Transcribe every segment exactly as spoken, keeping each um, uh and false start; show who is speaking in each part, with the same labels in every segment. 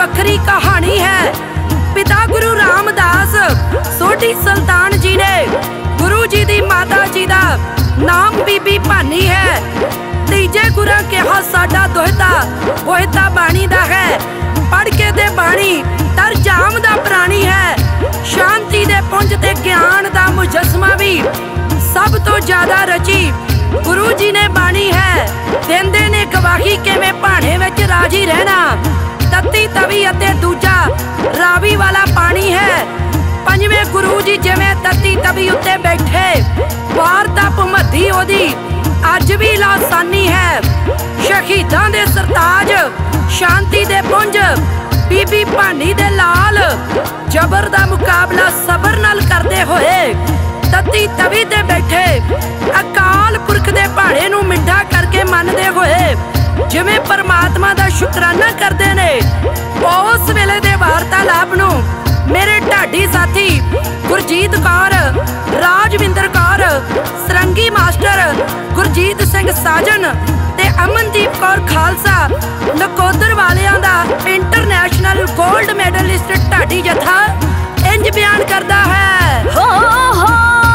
Speaker 1: वखरी कहानी है। पिता गुरु रामदास सोढ़ी सुल्तान जी ने गुरु जी दी माता जी दा नाम बीबी भानी है। तीजे गुरु कहा साडा दोहता ओहता बाणी दा है। पढ़ के दे बाणी तरजाम दा प्राणी है। शांति दे पुंज ते ज्ञान दा मुजस्मा भी सब तो ज्यादा रची गुरु जी ने बाणी है। देंदे ने गवाही किवें भाणे विच राजी रहना। तत्ती तवी अते दूजा रावी वाला पानी है। पंजवें गुरु जी जिवें तत्ती तवी उत्ते बैठे वार दा भुमधी ओदी अज भी लासानी है। शहीदां दे सरताज शांति दे पुंज बीबी भानी दे लाल जबर दा मुकाबला सबर नाल करदे होए तत्ती तवी ते बैठे अकाल पुरख दे भाणे नूं मिठा करके मनदे होए जिवें परमात्मा दा शुकराना करदे ने। उस वेले दे वार्तालाप नूं मेरे ढाडी साथी गुरजीत कौर, राजविंदर कौर, सरंगी मास्टर गुरजीत सिंह साजन ते अमनदीप कौर खालसा नकोदर वालियां दा इंटरनेशनल गोल्ड मेडलिस्ट ढाडी जथा इंज बयान करदा है। हो हो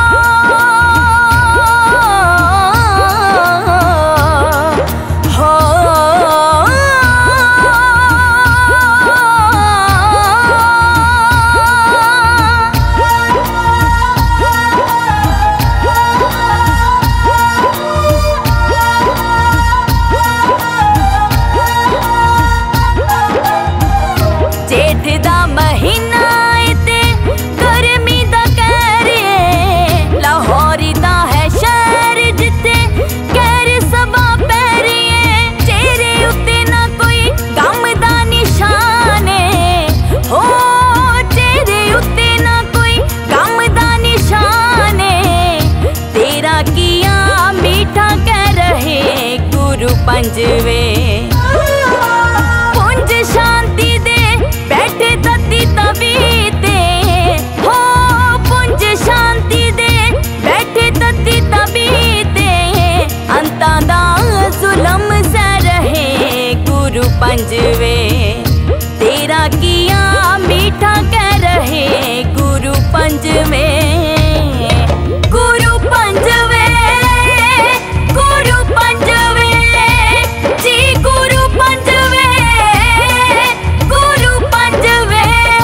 Speaker 2: पंजवे पुंज शांति दे बैठे तत्ती तवी ते हो। पुंज शांति दे बैठे तत्ती तवी ते अंतां दा जुलम सह रहे गुरु पंजवे। तेरा किया मीठा कह रहे गुरु पंजवे। गुरु पंजवे गुरु पंजवे जी गुरु पंजवे गुरु पंजवे।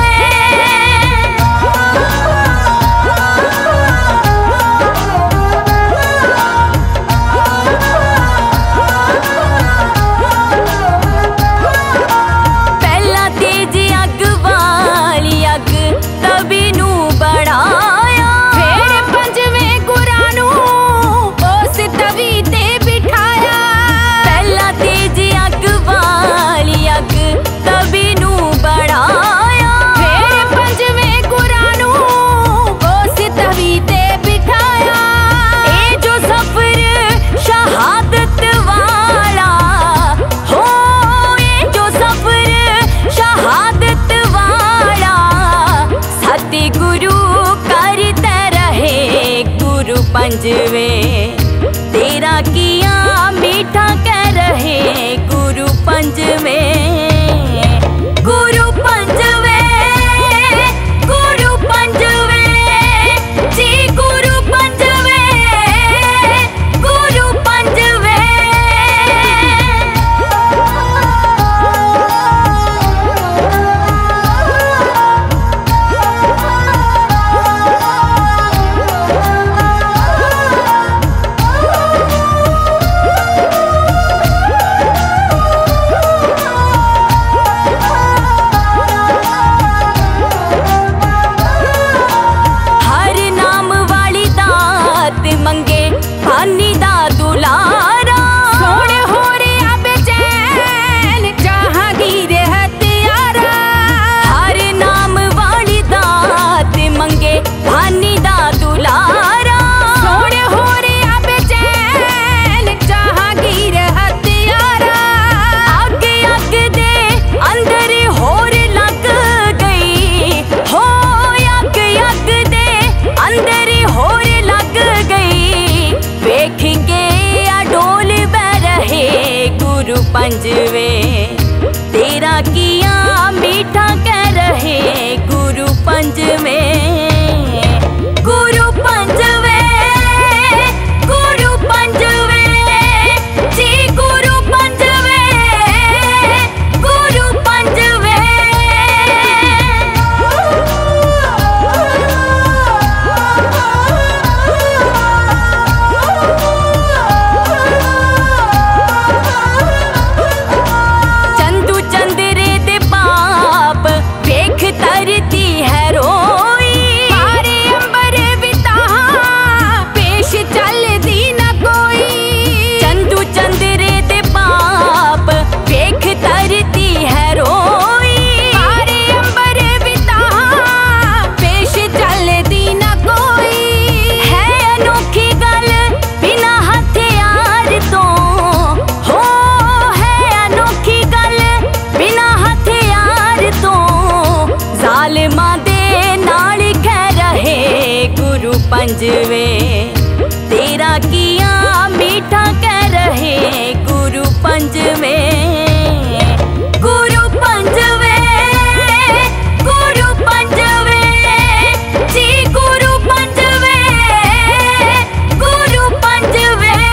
Speaker 2: पहला तेज अग वाली अग तवी नू बढ़ाया। फिर पंजवे गुरां नू उस तवी ते बिठाया। पहला तेज अग वाली अग तवी नू बढ़ाया। फिर पंजवे गुरां नू उस तवी ते बिठाया। ए जो सफर शहादत वाला हो, ए जो सफर शहादत वाला सती गुरु करते रहे गुरु पंजवे। तेरा किया मीठा कह रहे गुरु पंजवे। गुरु पंजवे गुरु पंजवे जी गुरु पंजवे गुरु पंजवे। हर नाम वाली दात मंगे भानी दा दुलारा। सोने हो रिया बेचैन जहांगीर हत्यारा। हर नाम वाली दात मंगे भानी दा दुलारा। सोने हो रिया बेचैन जहांगीर हत्यारा। अग अग दे अंदर होर लग गई हो। अग अग दे अंदर होर लग गई। वेख के अडोल बह रहे गुरु पंजवे। तेरा किया मीठा पंजवें गुरु पंजवें गुरु पंजवें जी गुरु पंजवें गुरु पंजवें। चंदू चंदरे दे पाप वेख तरती है रोई सारे अंबर बिता पेश चलदी न कोई। चंदू चंदरे दे पाप वेख तरती है रोई सारे अंबर बिता पेश चलदी न कोई। है अनोखी गल बिना हथियार तो हो है अनोखी गल बिना हथियार तो जालिमां दे नाल कह रहे गुरु पंजवें तेरा किया मीठा कह रहे गुरु पंजवें गुरु पंजवें गुरु पंजवें जी गुरु पंजवें गुरु पंजवें।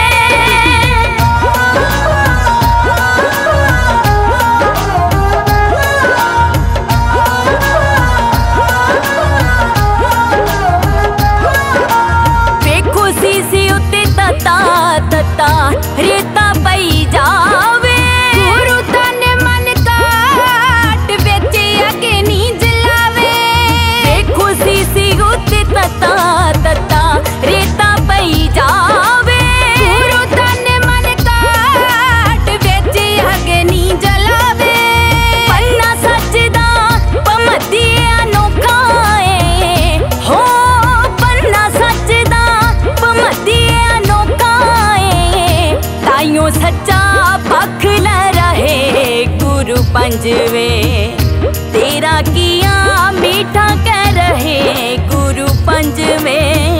Speaker 2: वेखो सीसी उत्ते तता तता रेता पई जावे गुरु तन मन काट बेच अगे नी जलावे। वेखो सीसी उत्ते तता तता रेता पई जावे गुरु तन मन काट बेच अगे नी जलावे। पन्ना सचदा पमदी अनोखा ए हो पन्ना सचदा पमदी अनोखा ए ताइयों सच्चा पख ले रहे गुरु पंजवें तेरा किया मीठा कह रहे गुरु पंजवें।